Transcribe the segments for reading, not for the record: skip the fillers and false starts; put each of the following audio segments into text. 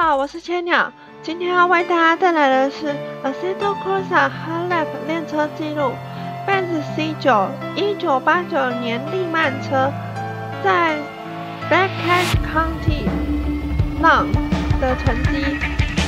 好，我是千鸟，今天要为大家带来的是 Assetto Corsa Hard Lap 练车记录 Benz C9 1989年利曼车在 Black Cat County Lawn 的成绩。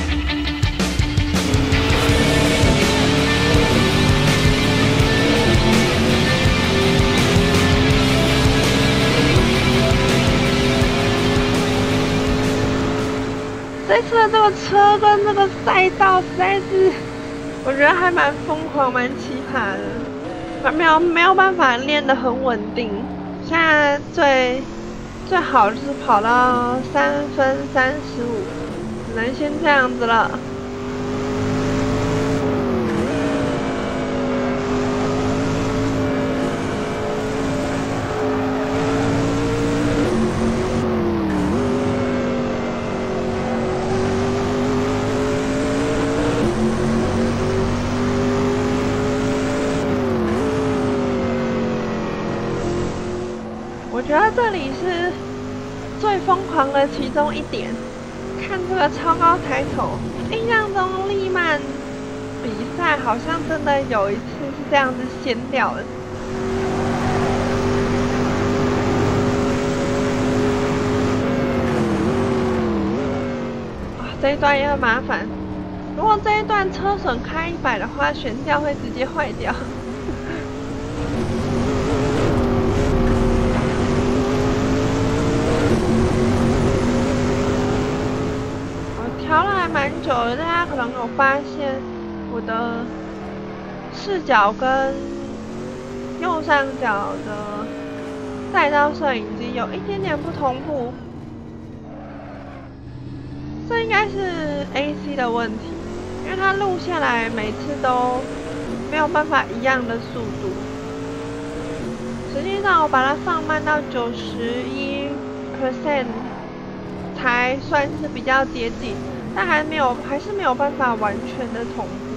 这次的这个车跟这个赛道实在是，我觉得还蛮疯狂、蛮奇葩的，没有办法练得很稳定。现在最好就是跑到3分35，只能先这样子了。我觉得这里是最疯狂的其中一点，看这个超高抬头，印象中利曼比赛好像真的有一次是这样子掀掉的。啊，这一段也很麻烦，如果这一段车损开100的话，悬吊会直接坏掉。调了还蛮久的，大家可能有发现我的视角跟右上角的赛道摄影机有一点点不同步，这应该是 AC 的问题，因为它录下来每次都没有办法一样的速度。实际上我把它放慢到91% 才算是比较接近。但还是没有办法完全的同步。